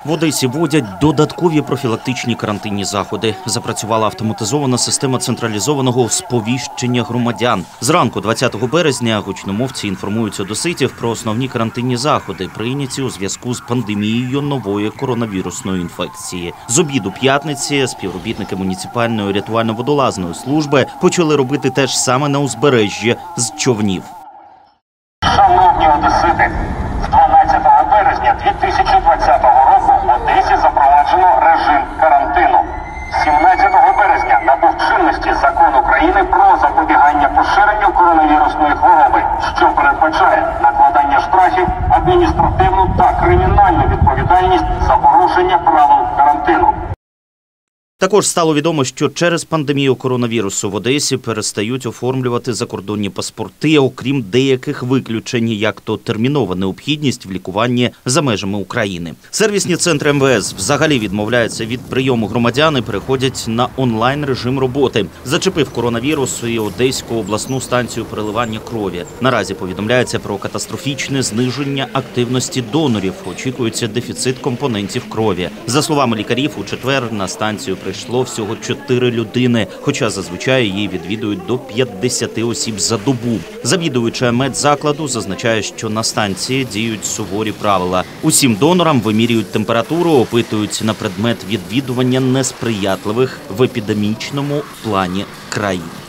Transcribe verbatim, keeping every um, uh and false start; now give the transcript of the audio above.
В Одесі вводять додаткові профілактичні карантинні заходи. Запрацювала автоматизована система централізованого сповіщення громадян. Зранку двадцятого березня гучномовці інформують одеситів про основні карантинні заходи, прийняті у зв'язку з пандемією нової коронавірусної інфекції. З обіду п'ятниці співробітники муніципальної рятувально-водолазної служби почали робити те ж саме на узбережжі з човнів. Шановні одесити, з дванадцятого березня дві тисячі двадцятого року в Одесі запроваджено режим карантину. сімнадцятого березня набув чинності Закон України про запобігання поширенню коронавірусної хвороби, що передбачає накладання штрафів, адміністративну та кримінальну відповідальність за порушення правил карантину. Також стало відомо, що через пандемію коронавірусу в Одесі перестають оформлювати закордонні паспорти, окрім деяких виключень, як то термінова необхідність в лікуванні за межами України. Сервісні центри ем ве ес взагалі відмовляються від прийому громадян і переходять на онлайн-режим роботи. Зачепив коронавірус і Одеську обласну станцію переливання крові. Наразі повідомляється про катастрофічне зниження активності донорів. Очікується дефіцит компонентів крові. За словами лікарів, у четвер на станцію прийшло всього чотири людини, хоча зазвичай її відвідують до п'ятдесят осіб за добу. Завідувача медзакладу зазначає, що на станції діють суворі правила. Усім донорам вимірюють температуру, опитують на предмет відвідування несприятливих в епідемічному плані країн.